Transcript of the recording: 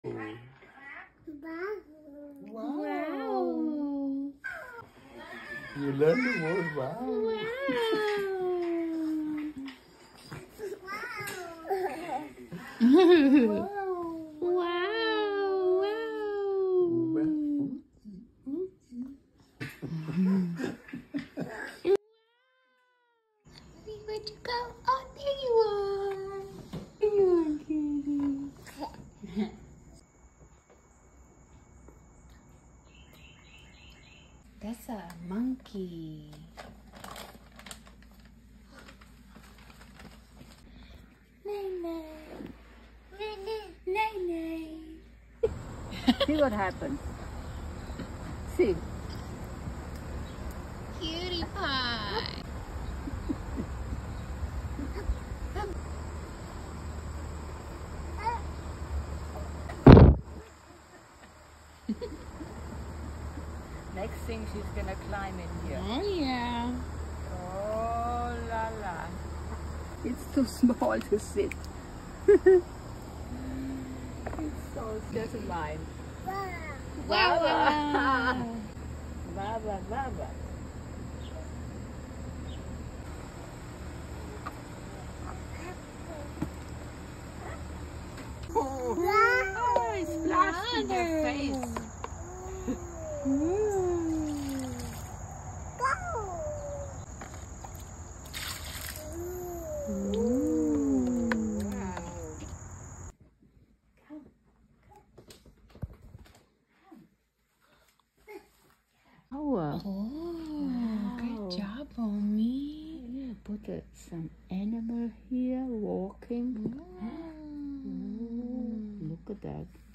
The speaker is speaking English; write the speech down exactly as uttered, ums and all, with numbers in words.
Wow. Wow. You learn the word wow. Wow. Wow. Wow. Where'd you go? Oh, there you are. There you are, kitty. That's a monkey. Nay-nay. Nay-nay. See what happens. See. Cutie pie. Next thing she's gonna climb in here. Oh, yeah. Oh la la. It's too small to sit. It's so just mine. Baba. Baba, Baba. Oh, it splashed in your face. Oh, Oh, good job, Mommy. yeah, put uh, some animal here walking. Mm. Oh, look at that.